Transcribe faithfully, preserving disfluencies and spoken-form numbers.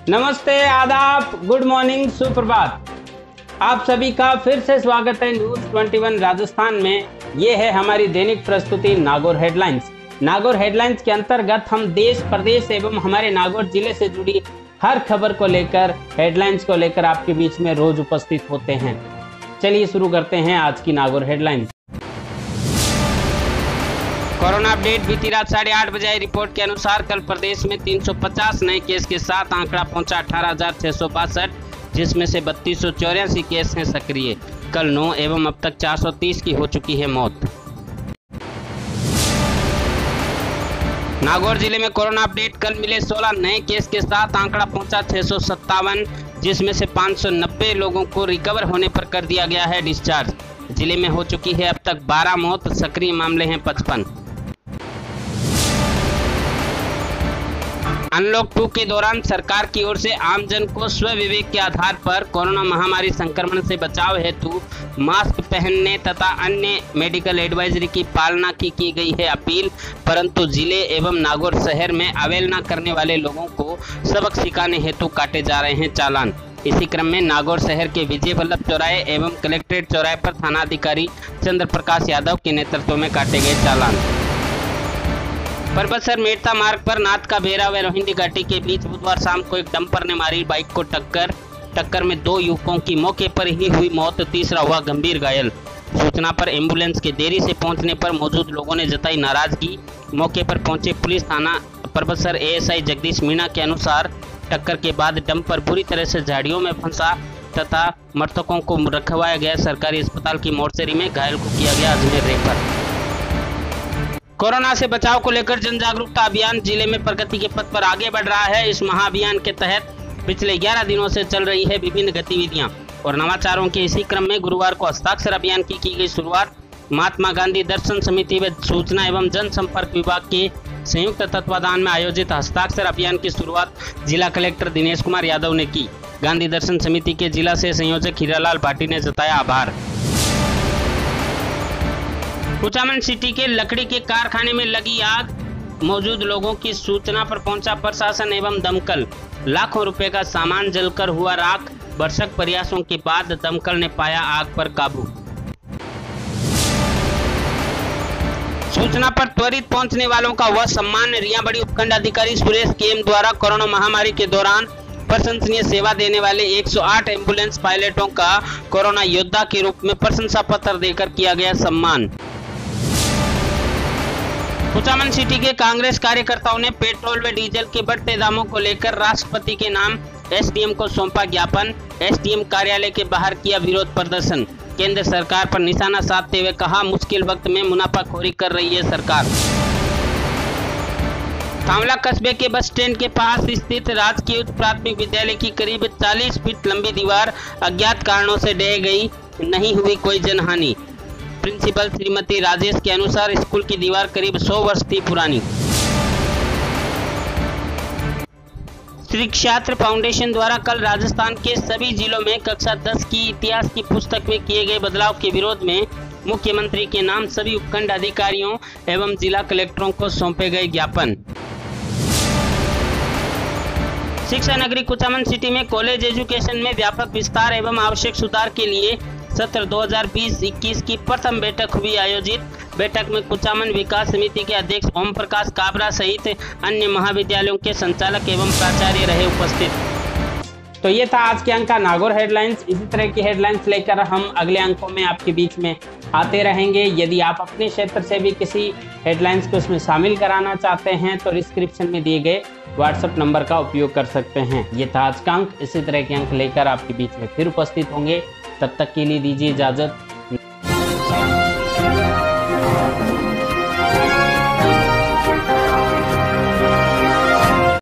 नमस्ते, आदाब, good morning, सुप्रभात। आप सभी का फिर से स्वागत है न्यूज इक्कीस राजस्थान में। ये है हमारी दैनिक प्रस्तुति नागौर हेडलाइंस। नागौर हेडलाइंस के अंतर्गत हम देश, प्रदेश एवं हमारे नागौर जिले से जुड़ी हर खबर को लेकर, हेडलाइंस को लेकर आपके बीच में रोज उपस्थित होते हैं। चलिए शुरू करते हैं आज की नागौर हेडलाइंस। Corona update. बीती रात साढ़े आठ बजे रिपोर्ट के अनुसार कल प्रदेश में तीन सौ पचास नए केस के साथ आंकड़ा पहुंचा अठारह हजार छह सौ बासठ, जिसमें से बत्तीस सौ चौरासी केस हैं सक्रिय। कल नौ एवं अब तक चार सौ तीस की हो चुकी है मौत। नागौर जिले में कोरोना अपडेट। कल मिले सोलह नए केस के साथ आंकड़ा पहुंचा छह सौ सत्तावन, जिसमें से पाँच सौ नब्बे लोगों को रिकवर होने पर कर दिया गया है डिस्चार्ज। जिले में हो चुकी है अब तक बारह मौत, सक्रिय मामले हैं पचपन। अनलॉक टू के दौरान सरकार की ओर से आमजन को स्व विवेक के आधार पर कोरोना महामारी संक्रमण से बचाव हेतु मास्क पहनने तथा अन्य मेडिकल एडवाइजरी की पालना की की गई है अपील, परंतु जिले एवं नागौर शहर में अवहेलना करने वाले लोगों को सबक सिखाने हेतु काटे जा रहे हैं चालान। इसी क्रम में नागौर शहर के विजय वल्लभ चौराहे एवं कलेक्ट्रेट चौराहे पर थानाधिकारी चंद्र प्रकाश यादव के नेतृत्व में काटे गए चालान। परबतसर मेड़ता मार्ग पर नाथ का बेरा व रोहिंदी घाटी के बीच बुधवार शाम को एक डंपर ने मारी बाइक को टक्कर। टक्कर में दो युवकों की मौके पर ही हुई मौत, तीसरा हुआ गंभीर घायल। सूचना पर एम्बुलेंस के देरी से पहुंचने पर मौजूद लोगों ने जताई नाराजगी। मौके पर पहुंचे पुलिस थाना परबतसर एएसआई जगदीश मीणा के अनुसार टक्कर के बाद डंपर बुरी तरह से झाड़ियों में फंसा तथा मृतकों को रखवाया गया सरकारी अस्पताल की मोर्चरी में, घायल को किया गया अजमेर रेफर। कोरोना से बचाव को लेकर जन जागरूकता अभियान जिले में प्रगति के पथ पर आगे बढ़ रहा है। इस महाअभियान के तहत पिछले ग्यारह दिनों से चल रही है विभिन्न गतिविधियां और नवाचारों के इसी क्रम में गुरुवार को हस्ताक्षर अभियान की की गई शुरुआत महात्मा गांधी दर्शन समिति व सूचना एवं जनसंपर्क विभाग के संयुक्त तत्वाधान में आयोजित हस्ताक्षर अभियान की शुरुआत जिला कलेक्टर दिनेश कुमार यादव ने की। गांधी दर्शन समिति के जिला से संयोजक हीरालाल भाटी ने जताया आभार। कुचामन सिटी के लकड़ी के कारखाने में लगी आग, मौजूद लोगों की सूचना पर पहुंचा प्रशासन एवं दमकल। लाखों रुपए का सामान जलकर हुआ राख। भरसक प्रयासों के बाद दमकल ने पाया आग पर काबू। सूचना पर त्वरित पहुंचने वालों का वह सम्मान। रियाबड़ी उपखंड अधिकारी सुरेश केम द्वारा कोरोना महामारी के दौरान प्रशंसनीय सेवा देने वाले एक सौ आठ एम्बुलेंस पायलटों का कोरोना योद्धा के रूप में प्रशंसा पत्र देकर किया गया सम्मान। कुचामन सिटी के कांग्रेस कार्यकर्ताओं ने पेट्रोल व डीजल के बढ़ते दामों को लेकर राष्ट्रपति के नाम एसडीएम को सौंपा ज्ञापन। एसडीएम कार्यालय के बाहर किया विरोध प्रदर्शन। केंद्र सरकार पर निशाना साधते हुए कहा, मुश्किल वक्त में मुनाफाखोरी कर रही है सरकार। थांवला कस्बे के बस स्टैंड के पास स्थित राजकीय उच्च प्राथमिक विद्यालय की करीब चालीस फीट लंबी दीवार अज्ञात कारणों से ढह गई, नहीं हुई कोई जनहानि। प्रिंसिपल श्रीमती राजेश के अनुसार स्कूल की दीवार करीब सौ वर्ष थी पुरानी। श्री क्षेत्र फाउंडेशन द्वारा कल राजस्थान के सभी जिलों में कक्षा दस की इतिहास की पुस्तक में किए गए बदलाव के विरोध में मुख्यमंत्री के नाम सभी उपखंड अधिकारियों एवं जिला कलेक्टरों को सौंपे गए ज्ञापन। शिक्षा नगरी कुचामन सिटी में कॉलेज एजुकेशन में व्यापक विस्तार एवं आवश्यक सुधार के लिए सत्र दो हज़ार बीस इक्कीस की प्रथम बैठक हुई आयोजित। बैठक में कुचामन विकास समिति के अध्यक्ष ओम प्रकाश काबरा सहित अन्य महाविद्यालयों के संचालक एवं प्राचार्य रहे उपस्थित। तो ये था आज के अंक का नागौर हेडलाइंस। इसी तरह की हेडलाइंस लेकर हम अगले अंकों में आपके बीच में आते रहेंगे। यदि आप अपने क्षेत्र से भी किसी हेडलाइंस को उसमें शामिल कराना चाहते हैं तो डिस्क्रिप्शन में दिए गए व्हाट्सएप नंबर का उपयोग कर सकते हैं। ये था आज का अंक। इसी तरह के अंक लेकर आपके बीच में फिर उपस्थित होंगे। तब तक के लिए दीजिए इजाजत।